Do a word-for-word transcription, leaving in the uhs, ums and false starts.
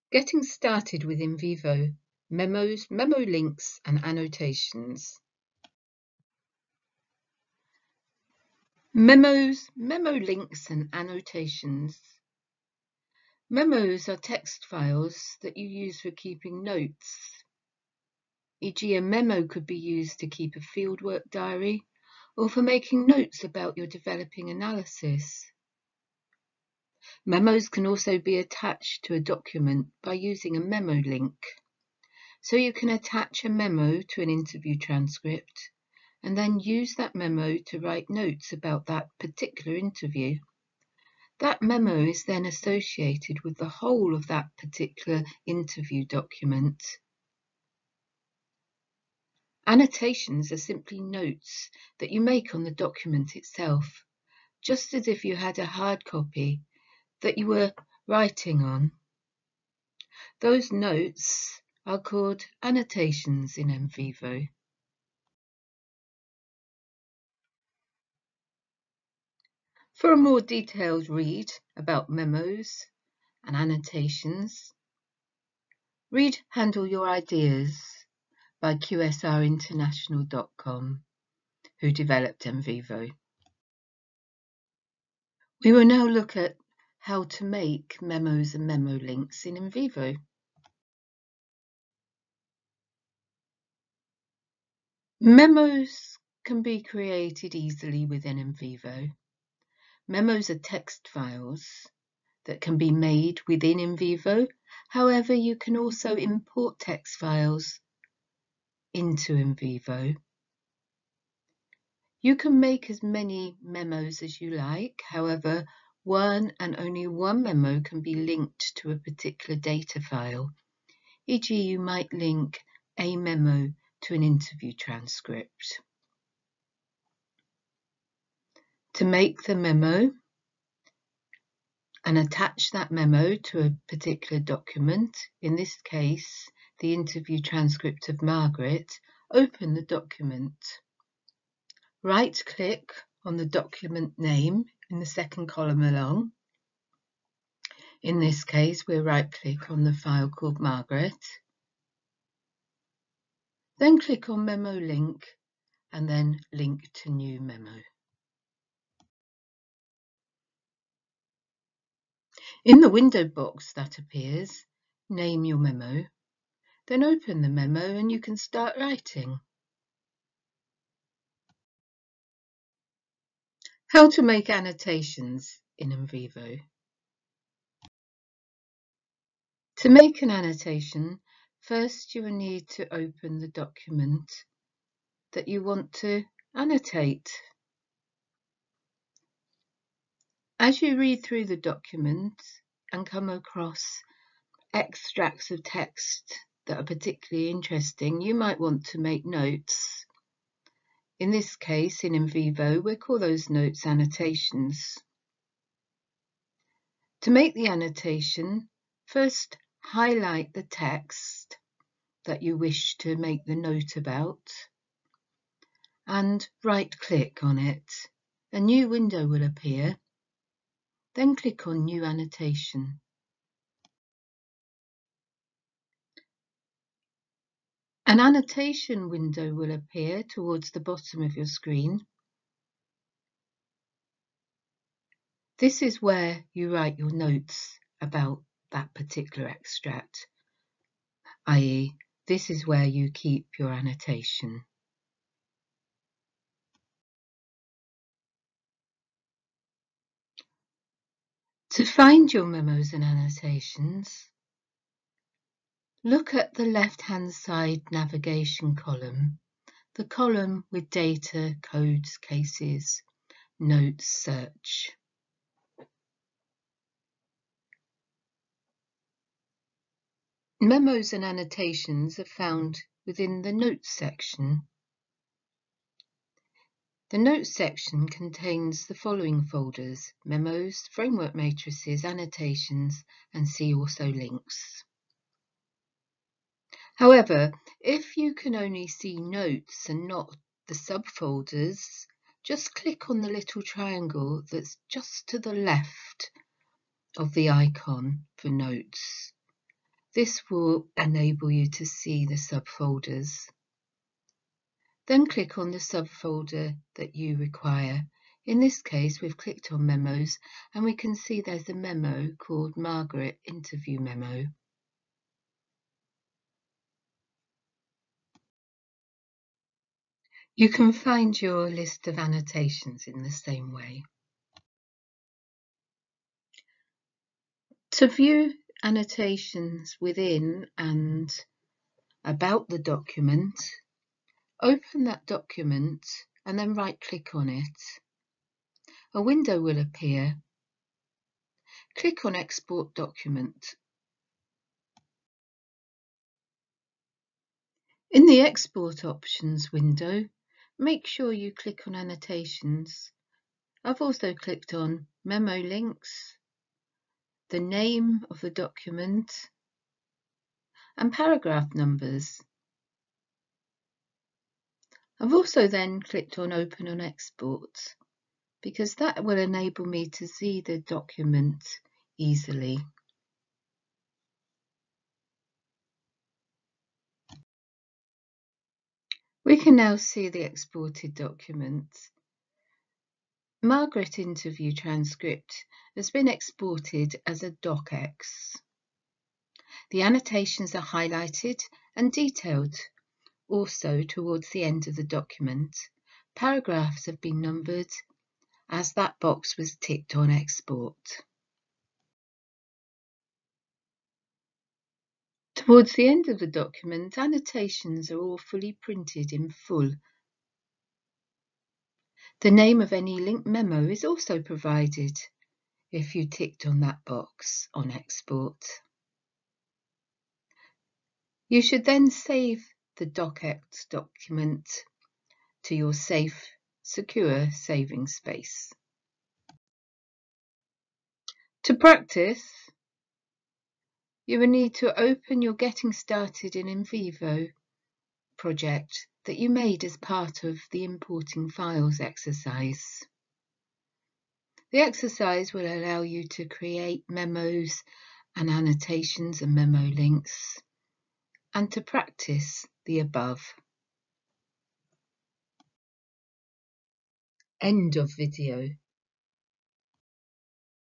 Getting started with NVivo, Memos, Memo links and annotations. Memos, Memo links and annotations. Memos are text files that you use for keeping notes. for example, a memo could be used to keep a fieldwork diary or for making notes about your developing analysis. Memos can also be attached to a document by using a memo link. So you can attach a memo to an interview transcript and then use that memo to write notes about that particular interview. That memo is then associated with the whole of that particular interview document. Annotations are simply notes that you make on the document itself, just as if you had a hard copy that you were writing on. Those notes are called annotations in NVivo. For a more detailed read about memos and annotations, read Handle Your Ideas by Q S R international dot com, who developed NVivo. We will now look at how to make memos and memo links in NVivo. Memos can be created easily within NVivo. Memos are text files that can be made within NVivo. However, you can also import text files into NVivo. You can make as many memos as you like. However, one and only one memo can be linked to a particular data file. for example, you might link a memo to an interview transcript. To make the memo and attach that memo to a particular document, in this case, the interview transcript of Margaret, open the document. Right-click on the document name in the second column along. In this case, we'll right-click on the file called Margaret. Then click on Memo Link and then Link to New Memo. In the window box that appears, name your memo, then open the memo and you can start writing. How to make annotations in NVivo. To make an annotation, first you will need to open the document that you want to annotate. As you read through the document and come across extracts of text that are particularly interesting, you might want to make notes. In this case, in NVivo, we'll call those notes annotations. To make the annotation, first highlight the text that you wish to make the note about and right-click on it. A new window will appear. Then click on New Annotation. An annotation window will appear towards the bottom of your screen. This is where you write your notes about that particular extract, that is, this is where you keep your annotation. To find your memos and annotations, look at the left-hand side navigation column, the column with data, codes, cases, notes, search. Memos and annotations are found within the Notes section. The Notes section contains the following folders: Memos, Framework Matrices, Annotations, and see also Links. However, if you can only see Notes and not the subfolders, just click on the little triangle that's just to the left of the icon for Notes. This will enable you to see the subfolders. Then click on the subfolder that you require. In this case, we've clicked on Memos and we can see there's a memo called Margaret Interview Memo. You can find your list of annotations in the same way. To view annotations within and about the document, open that document and then right-click on it. A window will appear. Click on Export Document. In the Export Options window, make sure you click on Annotations. I've also clicked on Memo Links, the name of the document, and paragraph numbers. I've also then clicked on Open on Export because that will enable me to see the document easily. We can now see the exported document. Margaret interview transcript has been exported as a docx. The annotations are highlighted and detailed. Also, towards the end of the document, paragraphs have been numbered as that box was ticked on export. Towards the end of the document, annotations are all fully printed in full. The name of any linked memo is also provided if you ticked on that box on export. You should then save the docx document to your safe, secure saving space. To practice, you will need to open your Getting Started in NVivo project that you made as part of the Importing Files exercise. The exercise will allow you to create memos and annotations and memo links, and to practice the above. End of video.